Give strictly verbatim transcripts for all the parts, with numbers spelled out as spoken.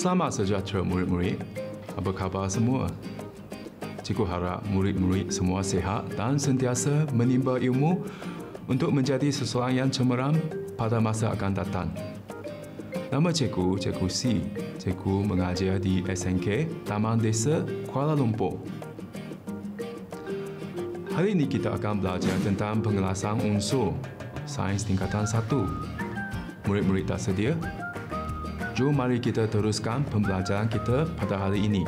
Selamat sejahtera murid-murid. Apa khabar semua? Cikgu harap murid-murid semua sihat dan sentiasa menimba ilmu untuk menjadi seseorang yang cemerlang pada masa akan datang. Nama cikgu, Cikgu C. Cikgu mengajar di S N K Taman Desa Kuala Lumpur. Hari ini kita akan belajar tentang pengelasan unsur sains tingkatan satu. Murid-murid tak sedia? Jom mari kita teruskan pembelajaran kita pada hari ini.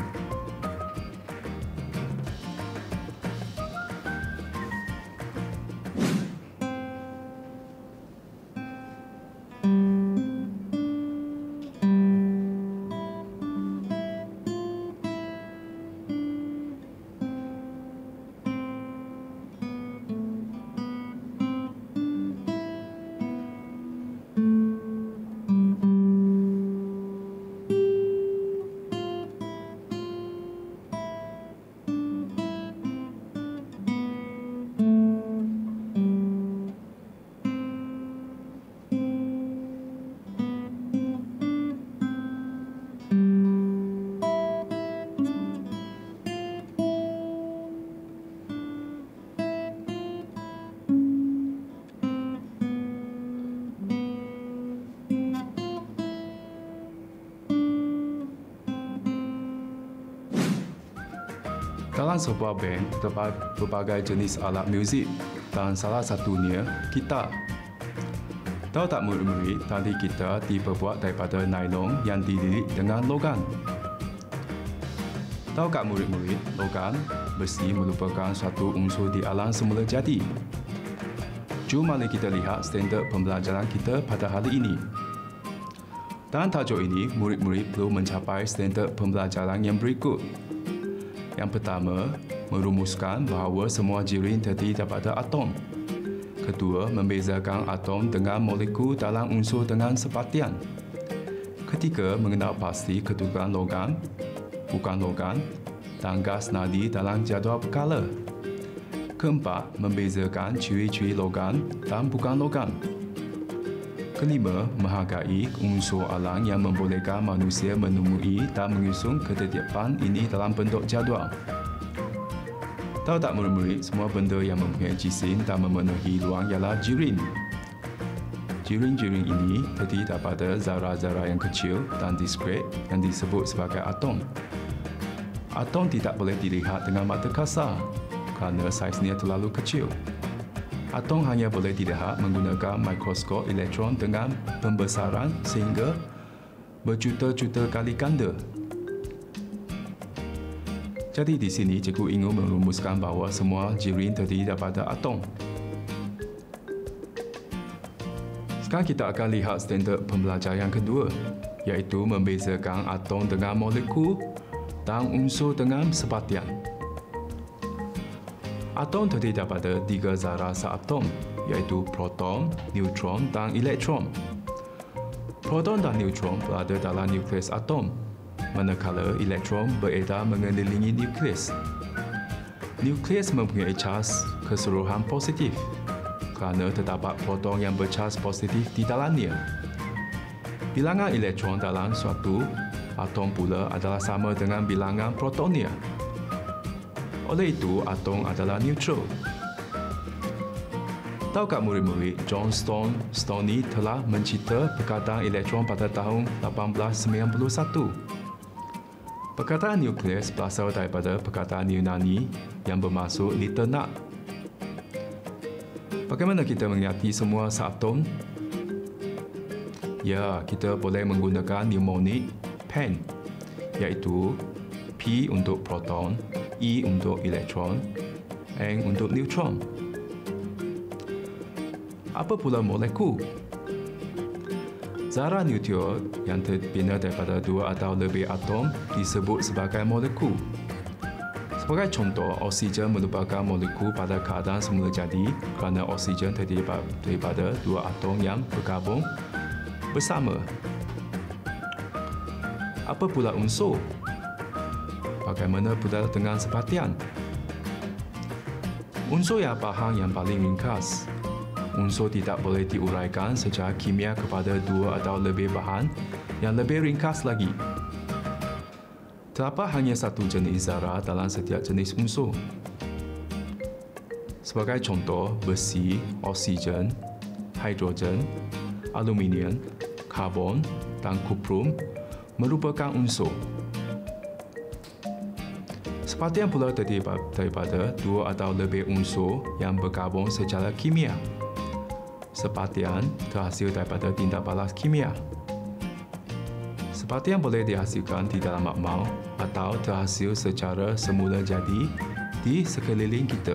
Dalam sebuah band terdapat berbagai jenis alat muzik dan salah satunya gitar. Tahu tak murid-murid, tali gitar diperbuat daripada nylon yang dililit dengan logam. Tahu tak murid-murid, logam besi merupakan suatu unsur di alam semula jadi. Jom mari kita lihat standard pembelajaran kita pada hari ini. Dalam tajuk ini, murid-murid perlu mencapai standard pembelajaran yang berikut. Yang pertama, merumuskan bahawa semua jirin terdiri daripada atom. Kedua, membezakan atom dengan molekul dalam unsur dengan sepatian. Ketiga, mengenal pasti kedudukan logam, bukan logam, dan gas nadi dalam jadual perkara. Keempat, membezakan ciri-ciri logam dan bukan logam. Kelima, menghargai unsur alam yang membolehkan manusia menemui dan menyusun ketetapan ini dalam bentuk jadual. Tahu tak murid-murid, semua benda yang mempunyai jisim dan memenuhi ruang ialah jirin. Jirin-jirin ini terdiri daripada zarah-zarah yang kecil dan diskret yang disebut sebagai atom. Atom tidak boleh dilihat dengan mata kasar kerana saiznya terlalu kecil. Atom hanya boleh dilihat menggunakan mikroskop elektron dengan pembesaran sehingga berjuta-juta kali ganda. Jadi di sini cikgu ingin merumuskan bahawa semua jirin terdiri daripada atom. Sekarang kita akan lihat standard pembelajaran yang kedua, iaitu membezakan atom dengan molekul dan unsur dengan sepatian. Atom terdiri daripada tiga zarah seatom, iaitu proton, neutron dan elektron. Proton dan neutron berada dalam nukleus atom, manakala elektron beredar mengelilingi nukleus. Nukleus mempunyai caj keseluruhan positif, kerana terdapat proton yang bercaj positif di dalamnya. Bilangan elektron dalam suatu atom pula adalah sama dengan bilangan protonnya. Oleh itu, atom adalah neutral. Tahukah murid-murid, John Stone Stoney telah mencipta perkataan elektron pada tahun lapan belas sembilan puluh satu. Perkataan nukleus berasal daripada perkataan Yunani yang bermaksud little nut. Bagaimana kita mengerti semua seatom? Ya, kita boleh menggunakan mnemonik P E N, iaitu P untuk proton, E untuk elektron, N untuk neutron. Apa pula molekul? Zarah nuklear yang terbina daripada dua atau lebih atom disebut sebagai molekul. Sebagai contoh, oksigen merupakan molekul pada keadaan semula jadi kerana oksigen terdiri daripada dua atom yang bergabung bersama. Apa pula unsur? Bagaimana pula dengan sepatian? Unsur yang bahan yang paling ringkas. Unsur tidak boleh diuraikan secara kimia kepada dua atau lebih bahan yang lebih ringkas lagi. Terdapat hanya satu jenis zarah dalam setiap jenis unsur. Sebagai contoh, besi, oksigen, hidrogen, aluminium, karbon dan kuprum merupakan unsur. Sepatian pula terdiri daripada dua atau lebih unsur yang bergabung secara kimia. Sepatian terhasil daripada tindak balas kimia. Sepatian boleh dihasilkan di dalam makmal atau terhasil secara semula jadi di sekeliling kita.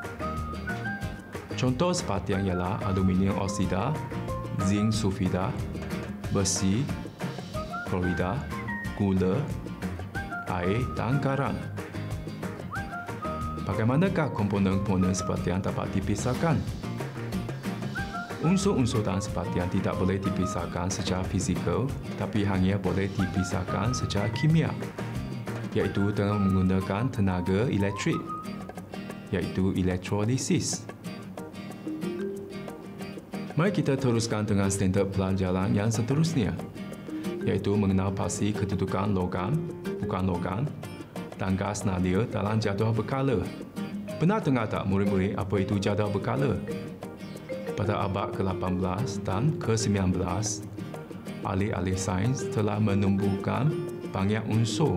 Contoh sepatian ialah aluminium oksida, zinc sulfida, besi, klorida, gula, air dan garam. Bagaimanakah komponen-komponen sepatian dapat dipisahkan? Unsur-unsur dalam sepatian tidak boleh dipisahkan secara fizikal, tapi hanya boleh dipisahkan secara kimia, iaitu dengan menggunakan tenaga elektrik, iaitu elektrolisis. Mari kita teruskan dengan standard pelajaran yang seterusnya, iaitu mengenal pasti kedudukan logam, bukan logam, dan gas nadir dalam jadual berkala. Benar dengar tak murid-murid apa itu jadual berkala? Pada abad ke lapan belas dan ke sembilan belas, ahli-ahli sains telah menumbuhkan banyak unsur.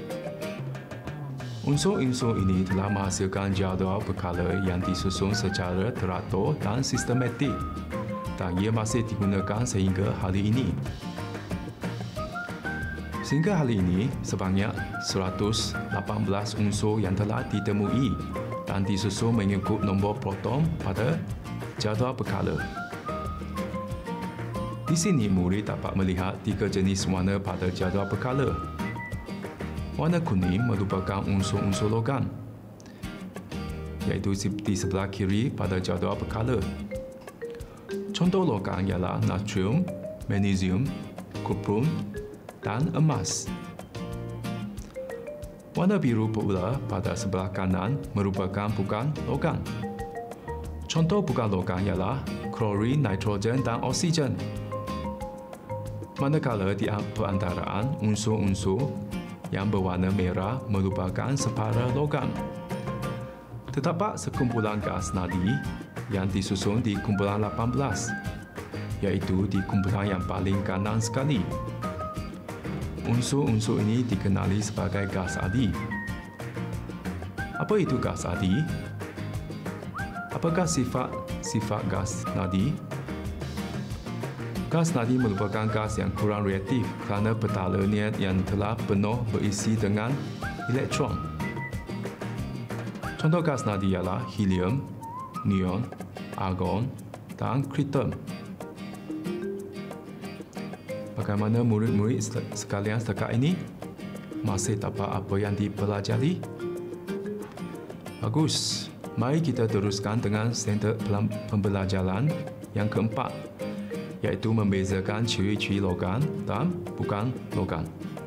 Unsur-unsur ini telah menghasilkan jadual berkala yang disusun secara teratur dan sistematik, dan ia masih digunakan sehingga hari ini. Sehingga hari ini, sebanyak seratus lapan belas unsur yang telah ditemui dan disusun mengikut nombor proton pada jadual berkala. Di sini murid dapat melihat tiga jenis warna pada jadual berkala. Warna kuning merupakan unsur-unsur logam, iaitu di sebelah kiri pada jadual berkala. Contoh logam ialah natrium, magnesium, kuprum dan emas. Warna biru pula pada sebelah kanan merupakan bukan logam. Contoh bukan logam ialah klorin, nitrogen dan oksigen. Manakala di perantaraan unsur-unsur yang berwarna merah merupakan separa logam. Terdapat sekumpulan gas nadi yang disusun di kumpulan lapan belas, iaitu di kumpulan yang paling kanan sekali. Unsur-unsur ini dikenali sebagai gas adi. Apa itu gas adi? Apakah sifat-sifat gas nadi? Gas nadi merupakan gas yang kurang reaktif kerana petalanya yang telah penuh berisi dengan elektron. Contoh gas nadi ialah helium, neon, argon dan krypton. Bagaimana murid-murid sekalian setakat ini? Masih dapat apa yang dipelajari? Bagus. Mari kita teruskan dengan standard pembelajaran yang keempat, iaitu membezakan ciri-ciri logam dan bukan logam.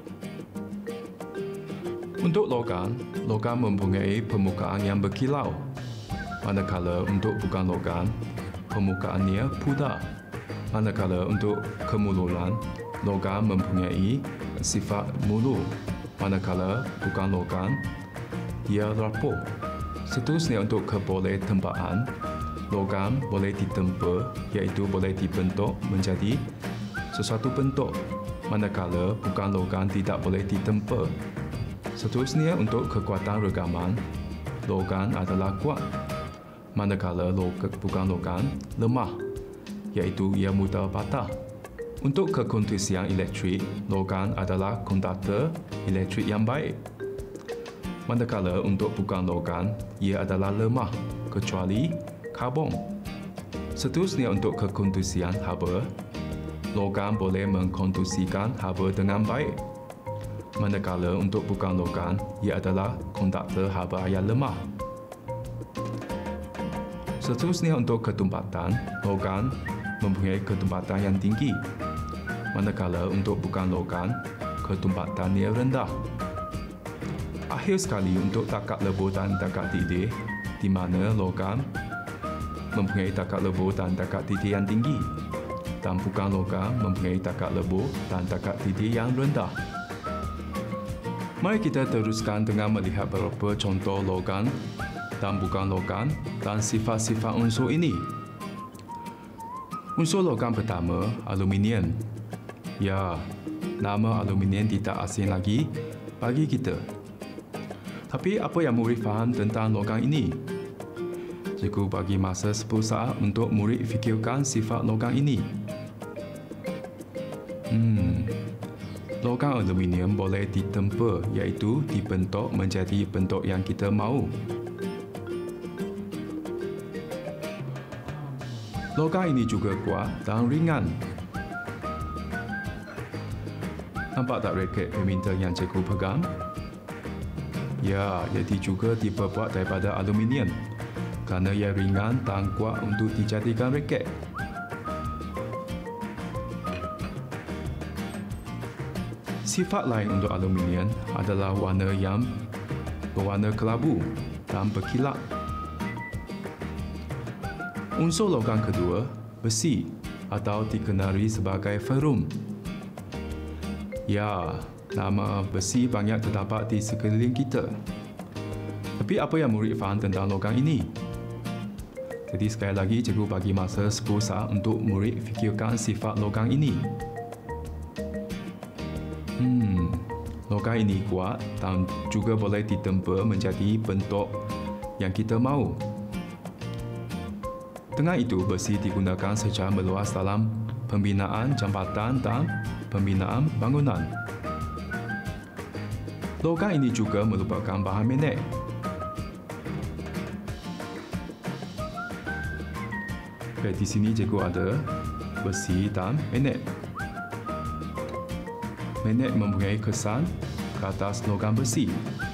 Untuk logam, logam mempunyai permukaan yang berkilau, manakala untuk bukan logam, permukaannya pudar. Manakala untuk kemululan, logam mempunyai sifat mulu, manakala bukan logam, ia rapuh. Seterusnya untuk keboleh tempaan, logam boleh ditempa, iaitu boleh dibentuk menjadi sesuatu bentuk, manakala bukan logam tidak boleh ditempa. Seterusnya untuk kekuatan regaman, logam adalah kuat, manakala logam, bukan logam lemah, iaitu ia mudah patah. Untuk kekondisian elektrik, logam adalah konduktor elektrik yang baik. Manakala untuk bukan logam, ia adalah lemah, kecuali karbon. Seterusnya untuk kekondisian haba, logam boleh mengkondusikan haba dengan baik. Manakala untuk bukan logam, ia adalah konduktor haba yang lemah. Seterusnya untuk ketumpatan, logam mempunyai ketumpatan yang tinggi. Manakala untuk bukan logam, ketumpatannya rendah. Akhir sekali untuk takat lebur dan takat didih, di mana logam mempunyai takat lebur dan takat didih yang tinggi, dan bukan logam mempunyai takat lebur dan takat didih yang rendah. Mari kita teruskan dengan melihat beberapa contoh logam dan bukan logam dan sifat-sifat unsur ini. Unsur logam pertama, aluminium. Ya, nama aluminium tidak asing lagi bagi kita. Tapi apa yang murid faham tentang logam ini? Cikgu bagi masa sepuluh saat untuk murid fikirkan sifat logam ini. Hmm, logam aluminium boleh ditempa, iaitu dibentuk menjadi bentuk yang kita mahu. Logam ini juga kuat dan ringan. Nampak tak raket badminton yang cikgu pegang? Ya, jadi juga diperbuat daripada aluminium kerana ia ringan dan kuat untuk dijadikan raket. Sifat lain untuk aluminium adalah warna yang berwarna kelabu dan berkilat. Unsur logam kedua, besi atau dikenali sebagai ferrum. Ya, nama besi banyak terdapat di sekeliling kita. Tapi apa yang murid faham tentang logam ini? Jadi sekali lagi cikgu bagi masa sepuluh saat untuk murid fikirkan sifat logam ini. Hmm, logam ini kuat dan juga boleh ditempa menjadi bentuk yang kita mahu. Dengan itu, besi digunakan secara meluas dalam pembinaan jambatan dan pembinaan bangunan. Logam ini juga merupakan bahan magnet. Okay, di sini cikgu ada besi dan magnet. Magnet mempunyai kesan ke atas logam besi.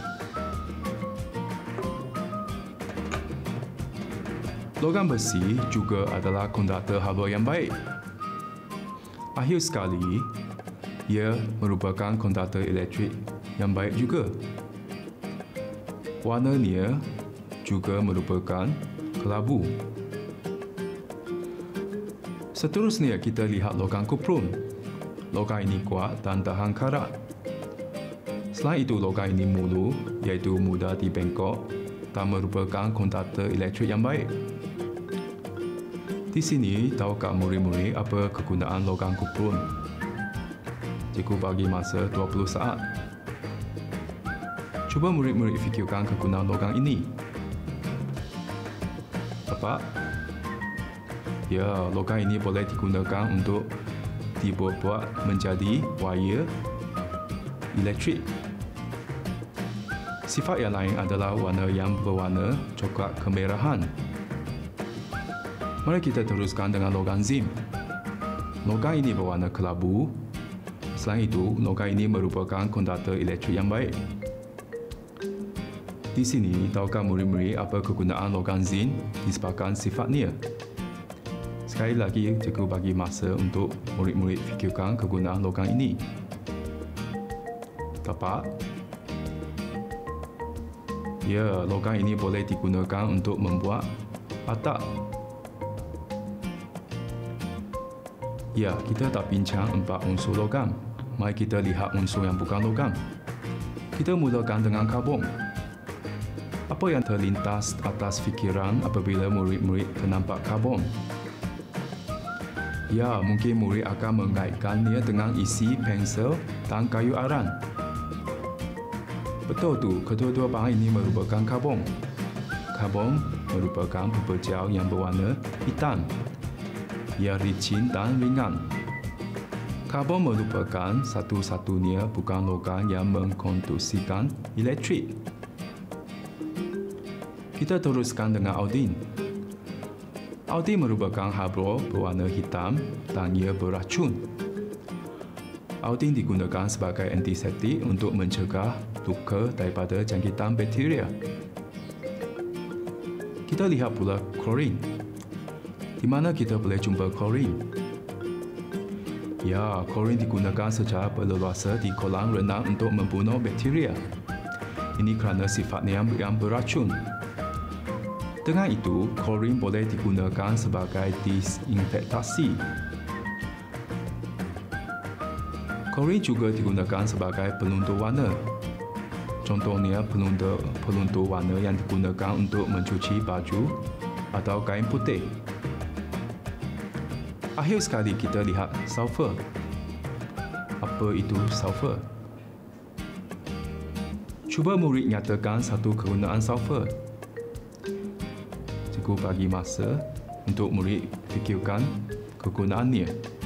Logam besi juga adalah konduktor haba yang baik. Akhir sekali, ia merupakan konduktor elektrik yang baik juga. Warnanya juga merupakan kelabu. Seterusnya kita lihat logam kuprum. Logam ini kuat dan tahan karat. Selain itu, logam ini mulu, iaitu mudah dibengkok dan merupakan konduktor elektrik yang baik. Di sini, tahukah murid-murid apa kegunaan logam kuprum? Cikgu bagi masa dua puluh saat. Cuba murid-murid fikirkan kegunaan logam ini. Tepat? Ya, logam ini boleh digunakan untuk dibuat menjadi wire elektrik. Sifat yang lain adalah warna yang berwarna coklat kemerahan. Mari kita teruskan dengan logam zinc. Logam ini berwarna kelabu. Selain itu, logam ini merupakan konduktor elektrik yang baik. Di sini, tahukah murid-murid apa kegunaan logam zinc disebabkan sifatnya? Sekali lagi, cikgu bagi masa untuk murid-murid fikirkan kegunaan logam ini. Tepat? Ya, logam ini boleh digunakan untuk membuat atap. Ya, kita dah bincang empat unsur logam. Mari kita lihat unsur yang bukan logam. Kita mulakan dengan karbon. Apa yang terlintas atas fikiran apabila murid-murid ternampak karbon? Ya, mungkin murid akan mengaitkannya dengan isi pensel dan kayu aran. Betul tu, kedua-dua bahan ini merupakan karbon. Karbon merupakan pepejal yang berwarna hitam. Ia licin dan ringan. Karbon merupakan satu-satunya bukan logam yang mengkonduksikan elektrik. Kita teruskan dengan iodin. Iodin merupakan hydro berwarna hitam dan ia beracun. Iodin digunakan sebagai antiseptik untuk mencegah luka daripada jangkitan bakteria. Kita lihat pula klorin. Di mana kita boleh jumpa klorin? Ya, klorin digunakan secara berleluasa di kolam renang untuk membunuh bakteria. Ini kerana sifatnya yang beracun. Dengan itu, klorin boleh digunakan sebagai disinfektasi. Klorin juga digunakan sebagai peluntur warna. Contohnya peluntur, peluntur warna yang digunakan untuk mencuci baju atau kain putih. Akhir sekali kita lihat sulfur. Apa itu sulfur? Cuba murid nyatakan satu kegunaan sulfur. Cikgu bagi masa untuk murid fikirkan kegunaannya.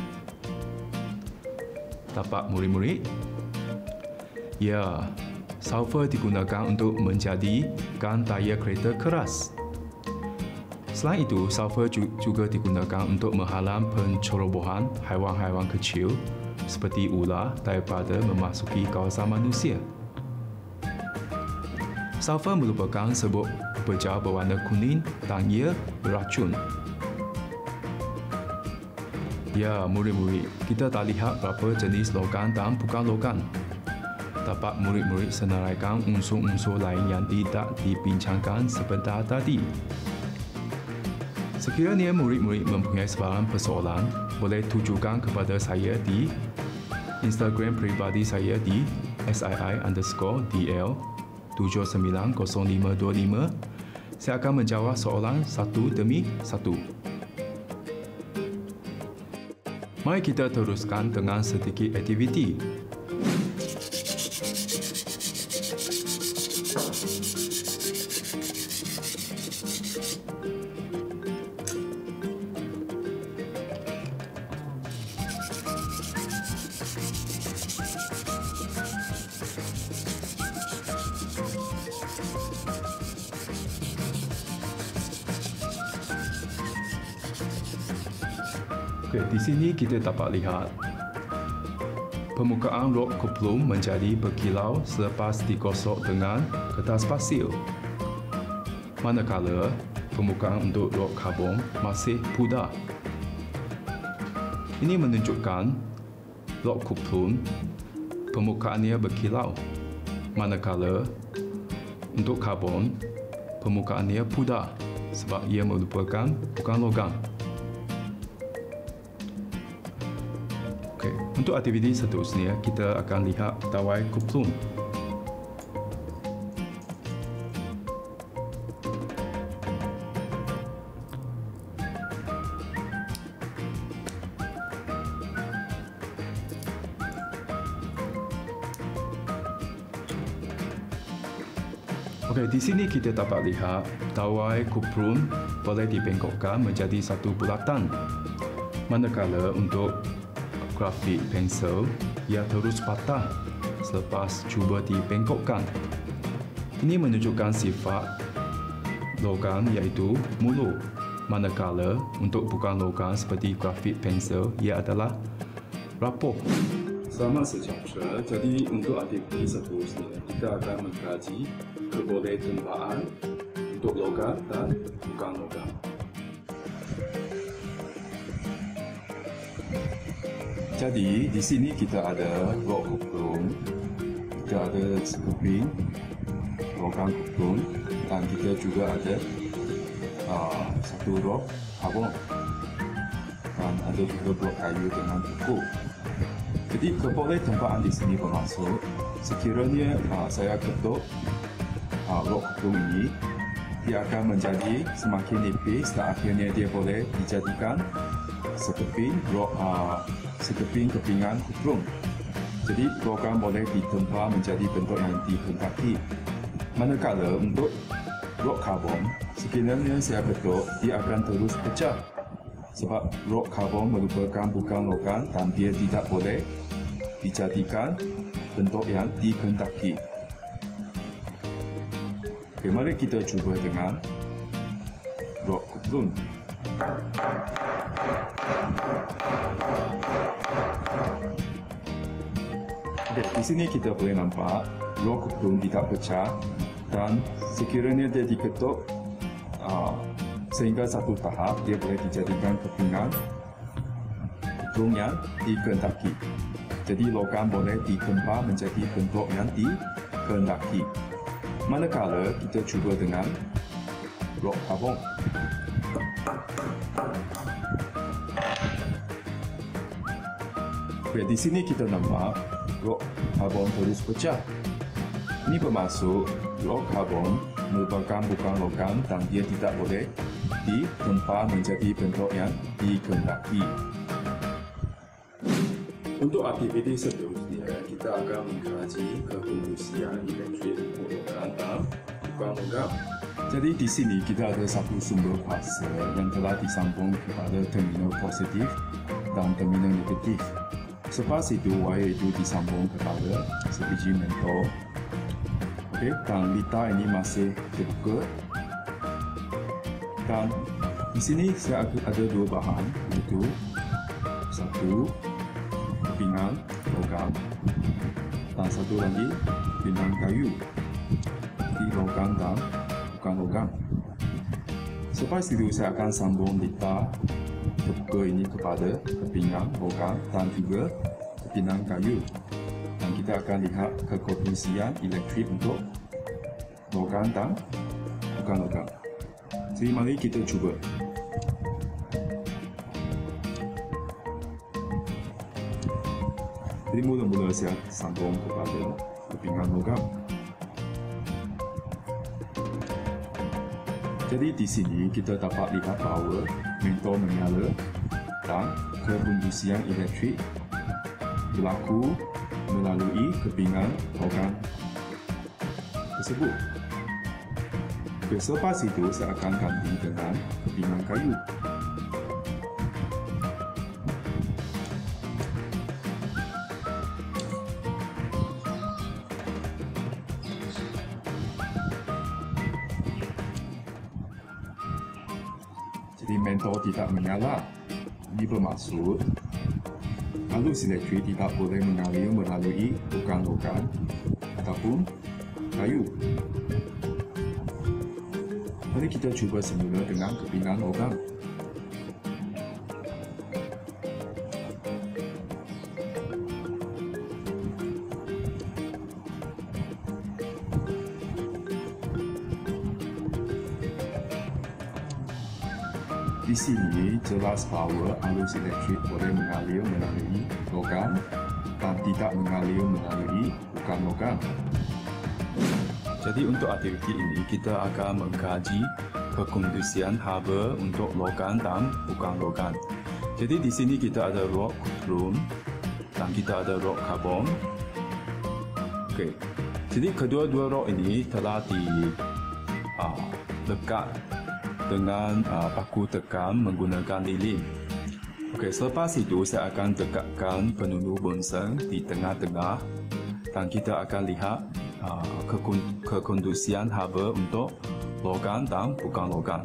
Dapat murid-murid? Ya, sulfur digunakan untuk menjadikan tayar kereta keras. Selain itu, sulfur juga digunakan untuk menghalang pencerobohan haiwan-haiwan kecil seperti ular daripada memasuki kawasan manusia. Sulfur merupakan sebuah baja berwarna kuning dan ia beracun. Ya, murid-murid, kita dah lihat berapa jenis logam dan bukan logam. Dapat murid-murid senaraikan unsur-unsur lain yang tidak dibincangkan sebentar tadi. Sekiranya murid-murid mempunyai sebarang persoalan, boleh tujukan kepada saya di Instagram peribadi saya di S I I underscore D L tujuh sembilan kosong lima dua lima. Saya akan menjawab soalan satu demi satu. Mari kita teruskan dengan sedikit aktiviti. Okay, di sini kita dapat lihat permukaan rod kuplung menjadi berkilau selepas digosok dengan kertas pasir. Manakala permukaan untuk rod karbon masih pudar. Ini menunjukkan rod kuplung permukaannya berkilau. Manakala untuk karbon permukaannya pudar sebab ia merupakan bukan logam. Untuk aktiviti seterusnya, kita akan lihat dawai kuplung. Okey, di sini kita dapat lihat dawai kuplung boleh dibengkokkan menjadi satu bulatan. Manakala untuk grafit pensel, ia terus patah selepas cuba dibengkokkan. Ini menunjukkan sifat logam iaitu mulu. Manakala untuk bukan logam seperti grafit pensel, ia adalah rapuh. Selamat sejahtera. Jadi untuk aktiviti seterusnya, kita akan mengkaji kebolehtentuan untuk logam dan bukan logam. Jadi di sini kita ada rod kuplung, kita ada sekeping logam kuplung dan kita juga ada uh, satu rod karbon dan ada juga blok kayu dengan buku. Jadi kebolehtentuan di sini bermaksud sekiranya uh, saya ketuk uh, rod kuplung ini, dia akan menjadi semakin nipis dan akhirnya dia boleh dijadikan sekeping rod uh, sekeping kepingan kuplung. Jadi logam boleh ditempa menjadi bentuk yang dikehendaki. Manakala untuk rod karbon, sekiranya saya ketuk, dia akan terus pecah. Sebab rod karbon merupakan bukan logam dan dia tidak boleh dijadikan bentuk yang dikehendaki. Okay, mari kita cuba dengan rod kuplung. Okay, di sini kita boleh nampak rod kuplung tidak pecah dan sekiranya dia diketuk uh, sehingga satu tahap, dia boleh dijadikan kepingan kuplung yang dikehendaki. Jadi logam boleh ditempa menjadi bentuk yang dikehendaki. Manakala kita cuba dengan rod karbon. Okay, di sini kita nampak rod karbon terus pecah. Ini bermaksud rock karbon merupakan bukan logam dan dia tidak boleh ditempa menjadi bentuk yang dikehendaki. Untuk aktiviti seterusnya, kita akan mengkaji kekondusian elektrik untuk logam dan bukan logam. Jadi di sini kita ada satu sumber kuasa yang telah disambung kepada terminal positif dan terminal negatif. Selepas itu, wire itu disambung kepada sebiji mentor. Okey, dan litar ini masih terbuka. Dan di sini saya ada dua bahan, iaitu satu kepingan logam dan satu lagi kepingan kayu. Jadi logam dan bukan logam. Selepas itu saya akan sambung litar terbuka ini kepada kepingan logam dan juga kepingan kayu. Dan kita akan lihat kekondusian elektrik untuk logam dan bukan logam. Jadi mari kita cuba. Jadi mula-mula saya sambung kepada kepingan logam. Jadi di sini kita dapat lihat bahawa mentor menyala dan kekondusian elektrik berlaku melalui kepingan logam tersebut. Okay, selepas itu saya akan ganti dengan kepingan kayu. Jadi mentor tidak menyala. Ini bermaksud arus elektrik tidak boleh mengalir melalui bukan logam ataupun kayu. Mari kita cuba semula dengan kepingan logam. Di sini jelas bahawa arus elektrik boleh mengalir melalui logam dan tidak mengalir melalui bukan logam. Jadi untuk aktiviti ini kita akan mengkaji kekondusian haba untuk logam dan bukan logam. Jadi di sini kita ada rod kuprum dan kita ada rod karbon. Okey. Jadi kedua-dua rod ini telah dilekat dengan uh, paku tekan menggunakan lilin. Okey, selepas itu saya akan dekatkan penunjuk bunsen di tengah-tengah dan kita akan lihat uh, kekondusian haba untuk logam dan bukan logam.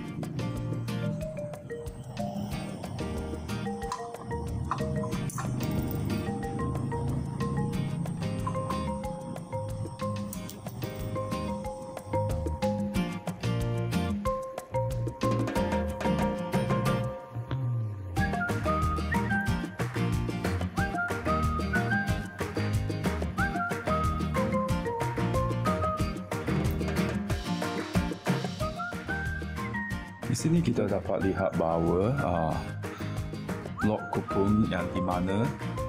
Di sini kita dapat lihat bahawa uh, blok kupung yang di mana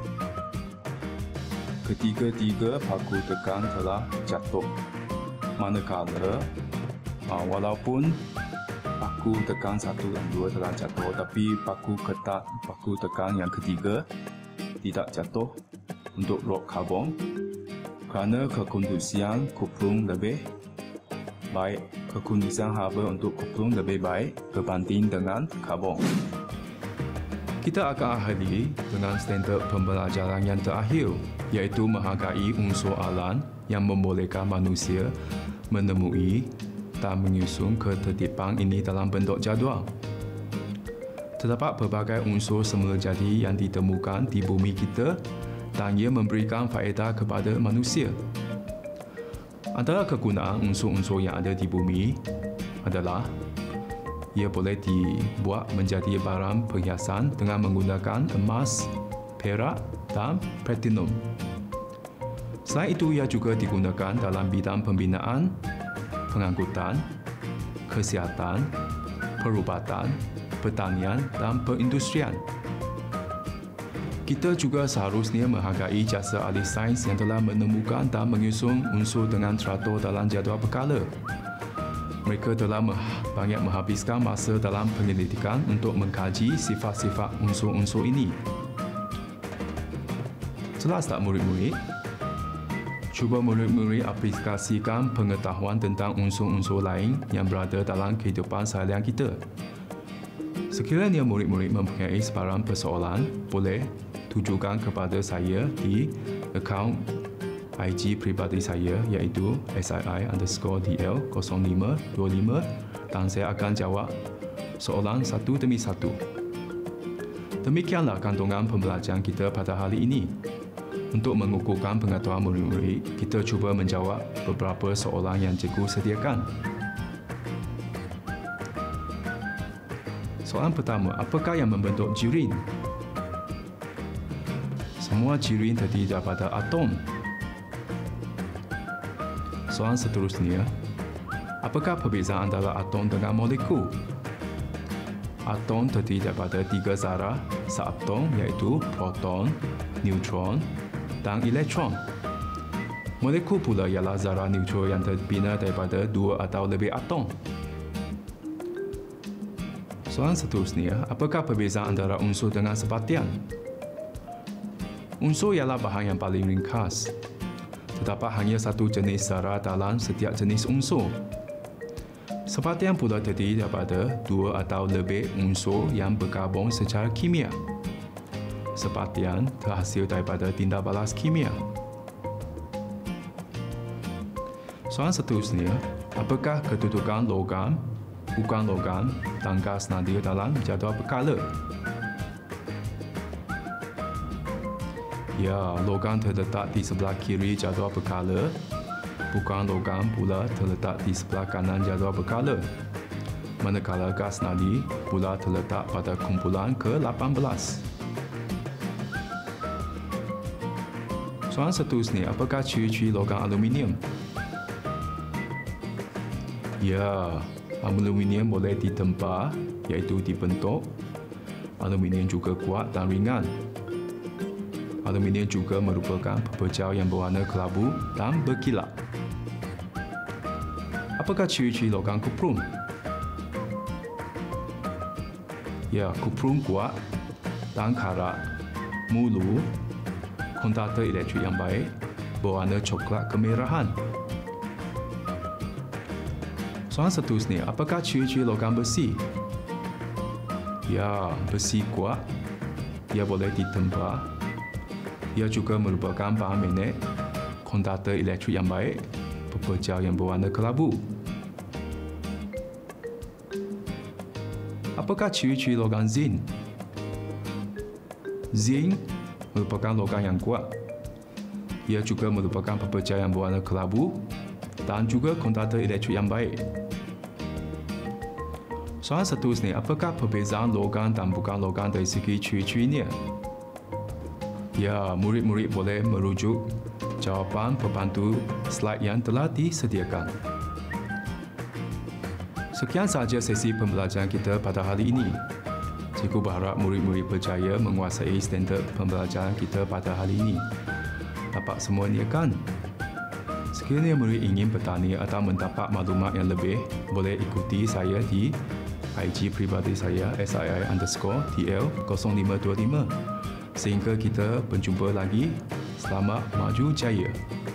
ketiga-tiga paku tekan telah jatuh. Manakala uh, walaupun paku tekan satu dan dua telah jatuh, tapi paku ketat, paku tekan yang ketiga tidak jatuh untuk blok karbon kerana kekondusian kupung lebih baik. Kekondusian haba untuk kupung lebih baik berbanding dengan karbon. Kita akan akhiri dengan standard pembelajaran yang terakhir, iaitu menghargai unsur alam yang membolehkan manusia menemui dan menyusun ketertiban ini dalam bentuk jadual. Terdapat pelbagai unsur semula jadi yang ditemukan di bumi kita dan ia memberikan faedah kepada manusia. Antara kegunaan unsur-unsur yang ada di bumi adalah ia boleh dibuat menjadi barang perhiasan dengan menggunakan emas, perak dan platinum. Selain itu, ia juga digunakan dalam bidang pembinaan, pengangkutan, kesihatan, perubatan, pertanian dan perindustrian. Kita juga seharusnya menghargai jasa ahli sains yang telah menemukan dan menyusun unsur dengan teratur dalam jadual berkala. Mereka telah banyak menghabiskan masa dalam penyelidikan untuk mengkaji sifat-sifat unsur-unsur ini. Jelas tak murid-murid? Cuba murid-murid aplikasikan pengetahuan tentang unsur-unsur lain yang berada dalam kehidupan seharian kita. Sekiranya murid-murid mempunyai sebarang persoalan, boleh tujukan kepada saya di akaun I G peribadi saya iaitu S I I underscore D L kosong lima dua lima dan saya akan jawab soalan satu demi satu. Demikianlah kandungan pembelajaran kita pada hari ini. Untuk mengukuhkan pengetahuan murid-murid, kita cuba menjawab beberapa soalan yang cikgu sediakan. Soalan pertama, apakah yang membentuk jirin? Semua jirin terdiri daripada atom. Soalan seterusnya, apakah perbezaan antara atom dengan molekul? Atom terdiri daripada tiga zarah seatom iaitu proton, neutron dan elektron. Molekul pula ialah zarah neutron yang terbina daripada dua atau lebih atom. Soalan seterusnya, apakah perbezaan antara unsur dengan sepatian? Unsur ialah bahan yang paling ringkas. Terdapat hanya satu jenis zarah dalam setiap jenis unsur. Sepatian pula terdiri daripada dua atau lebih unsur yang bergabung secara kimia. Sepatian terhasil daripada tindak balas kimia. Soalan seterusnya, apakah kedudukan logam, bukan logam dan gas nadir dalam jadual berkala? Ya, logam terletak di sebelah kiri jadual berkala, bukan logam pula terletak di sebelah kanan jadual berkala. Manakala gas nadir pula terletak pada kumpulan ke lapan belas. Soalan seterusnya, apakah ciri-ciri logam aluminium? Ya, aluminium boleh ditempa iaitu dibentuk. Aluminium juga kuat dan ringan. Aluminium juga merupakan pepejal yang berwarna kelabu dan berkilat. Apakah ciri-ciri logam kuprum? Ya, kuprum kuat dan karat, mulu, kontaktor elektrik yang baik, berwarna coklat kemerahan. Soalan seterusnya, apakah ciri-ciri logam besi? Ya, besi kuat, ia boleh ditempa. Ia juga merupakan bahan magnet, kontaktor elektrik yang baik, pepejal yang berwarna kelabu. Apakah ciri-ciri logam zinc? Zinc merupakan logam yang kuat. Ia juga merupakan pepejal yang berwarna kelabu dan juga kontaktor elektrik yang baik. Soalan seterusnya, apakah perbezaan logam dan bukan logam dari segi ciri-cirinya? Ya, murid-murid boleh merujuk jawapan pembantu slide yang telah disediakan. Sekian sahaja sesi pembelajaran kita pada hari ini. Cikgu berharap murid-murid berjaya menguasai standard pembelajaran kita pada hari ini. Dapat semuanya kan? Sekiranya murid ingin bertanya atau mendapat maklumat yang lebih, boleh ikuti saya di I G peribadi saya S I I underscore D L kosong lima dua lima. Sehingga kita berjumpa lagi. Selamat maju jaya.